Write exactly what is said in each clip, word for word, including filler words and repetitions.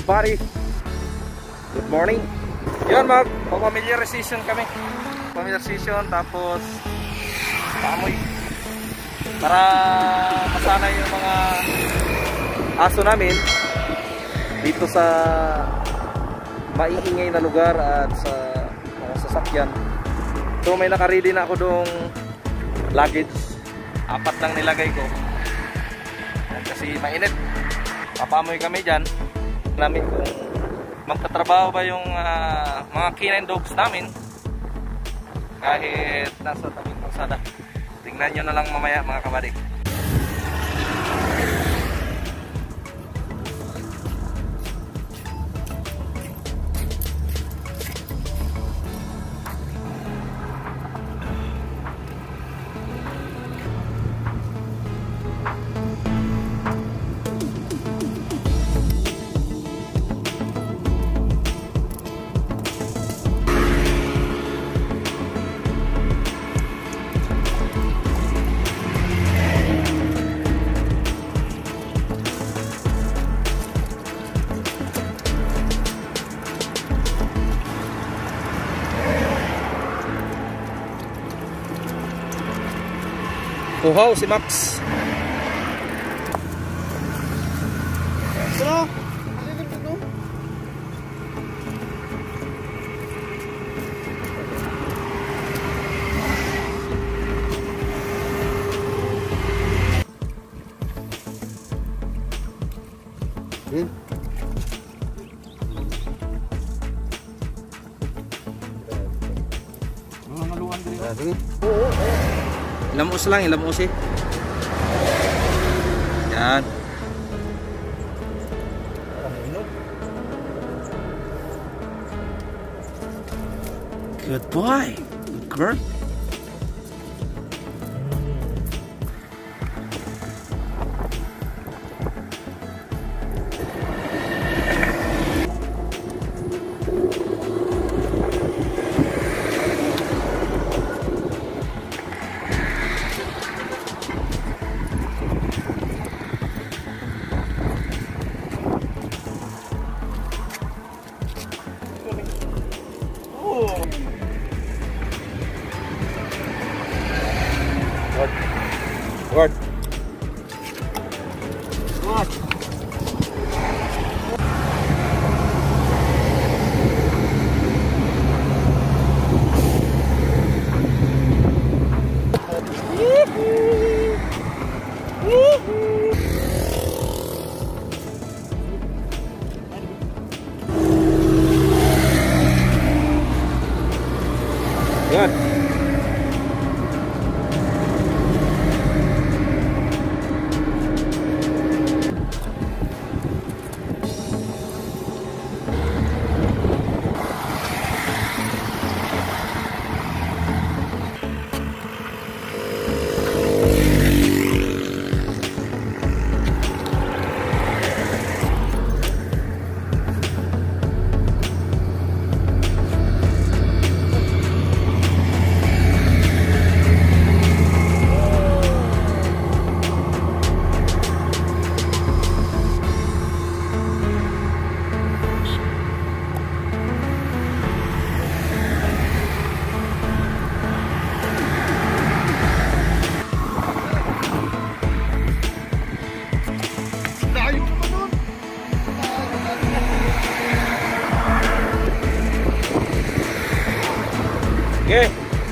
everybody. Good morning. Yun, mag familiarization kami. Familiarization, tapos paamoy. Para masanay yung mga aso namin dito sa maiingay na lugar at sa mga sasakyan. So may nakaready na ako dong luggage. Apat lang nilagay ko. Kasi mainit. Papamoy kami dyan. Namin kung magtatrabaho ba yung uh, mga canine dogs namin kahit nasa tabing kalsada. Tingnan nyo na lang mamaya mga kabadik. Uhaw si Max. Ano? Hmm. Mga ngaluan din. Ah, sige. Oo, oo. Ilamos lang, ilamos eh. Yan. Good boy. Good girl. Word. What? Good. Okay.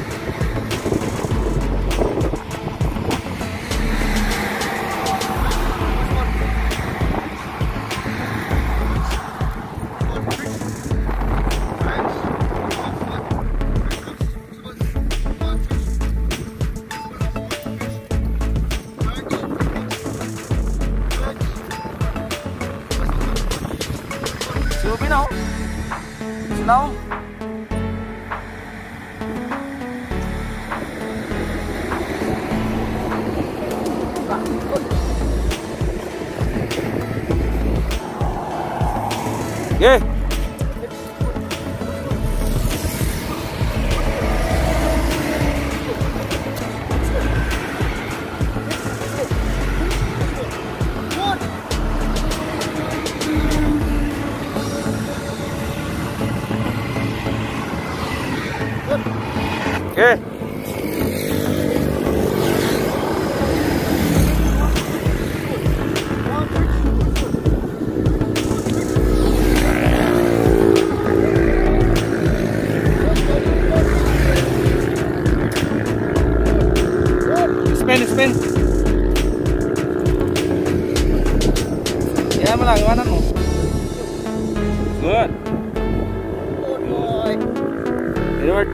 Silbi now. Now. Okay. Okay. Spin, spin. Ya mo lang, iwanan mo. Good. Good boy. Edward.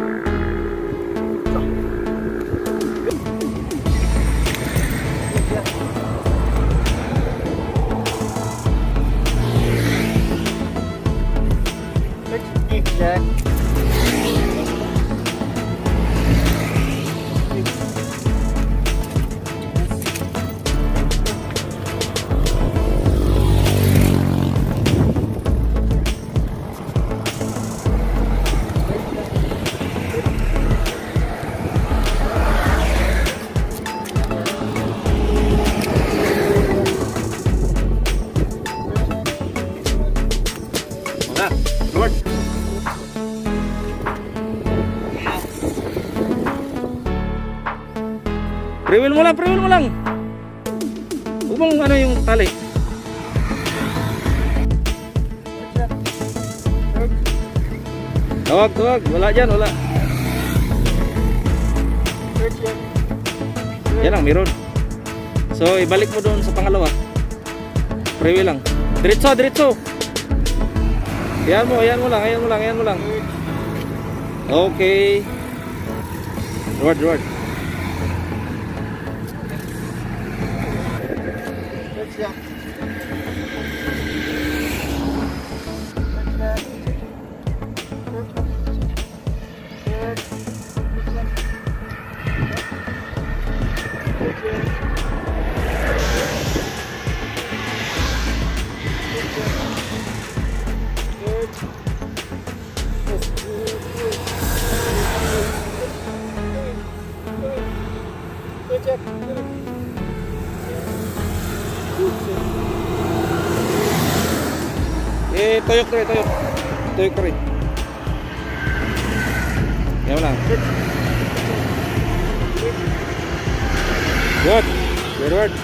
Jack. Lord. Prewheel mo lang, prewheel mo lang. Huwag mong ano yung tali. Tawag, tawag. Wala dyan, wala. Yan lang, meron. So, ibalik mo doon sa pangalawa. Prewheel lang. Diretso, diretso. Ayan mo, ayan mo lang, ayan mo lang, ayan mo lang. Okay. Reward, reward. Eh, toyok to, toyok. Toyok to rin. Yan lang. Good. Good word.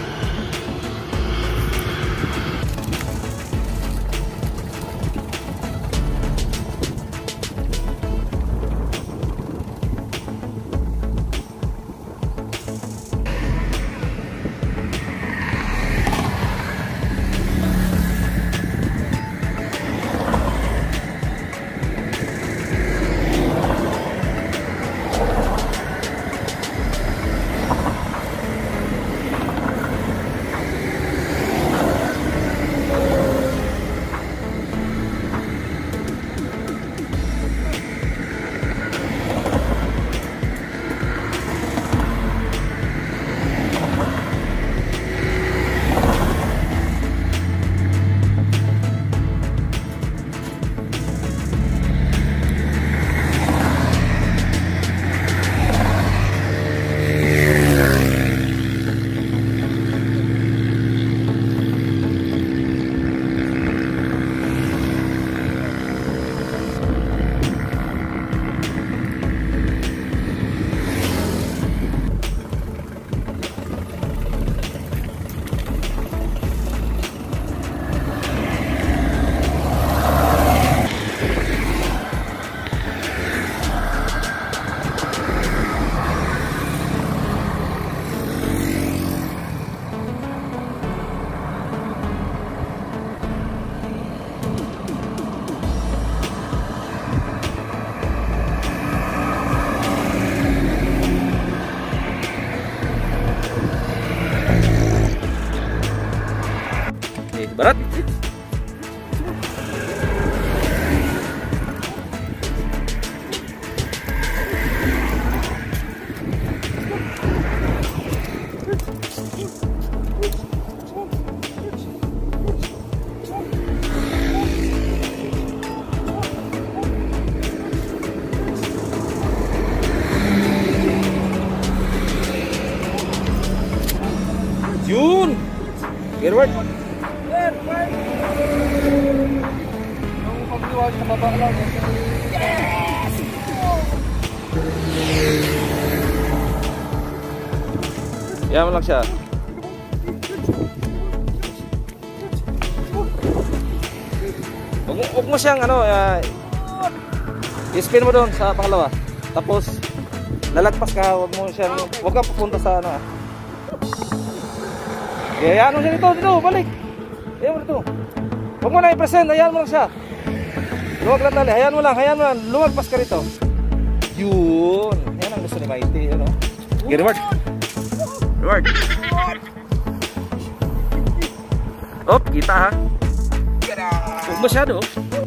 Barat. Yun. Get right. Yan mo lang siya. Huwag, huwag mo siyang ano, uh, i-spin mo doon sa pangalawa. Tapos lalagpas ka, huwag mo siyang, huwag ka pupunta sa ano. Okay, hayaan mo siya dito, dito, balik. Hayaan mo dito. Huwag mo na i-present, hayaan mo lang siya. Luwag lang tali, hayaan mo lang, hayaan mo lang, lumagpas ka rito. Yun, yan ang gusto ni Mighty, ano. Okay, reward. Reward. Op, kita ha. Huwag masyado.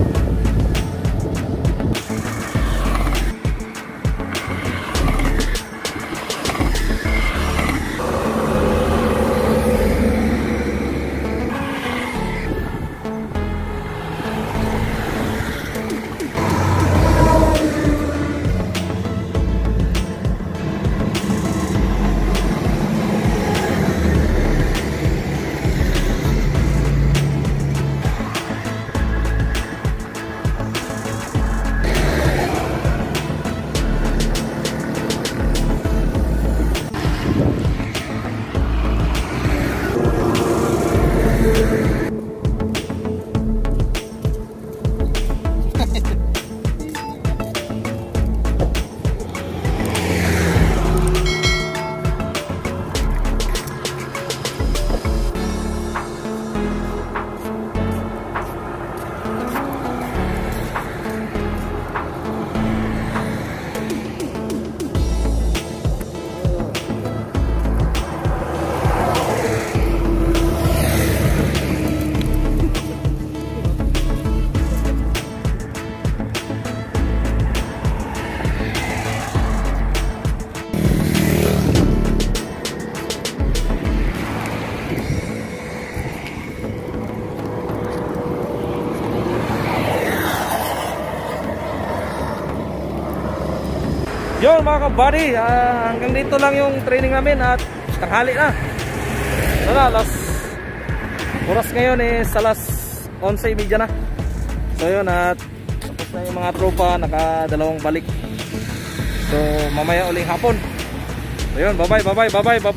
Yun mga kabady, uh, hanggang dito lang yung training namin at tanghali na. Wala, alas oras ngayon is alas onse media na. So yun, at tapos na yung mga tropa, nakadalawang balik. So mamaya uling hapon. So yun, bye bye, bye bye, bye bye, bye bye.